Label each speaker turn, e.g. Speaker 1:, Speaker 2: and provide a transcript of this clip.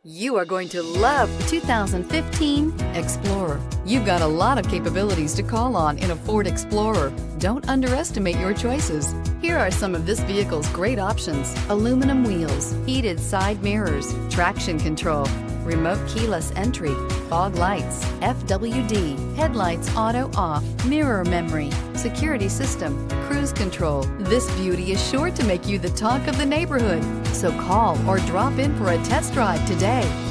Speaker 1: You are going to love the 2015 Explorer. You've got a lot of capabilities to call on in a Ford Explorer. Don't underestimate your choices. Here are some of this vehicle's great options: aluminum wheels, heated side mirrors, traction control, remote keyless entry, fog lights, FWD, headlights auto off, mirror memory, security system, cruise control. This beauty is sure to make you the talk of the neighborhood. So call or drop in for a test drive today.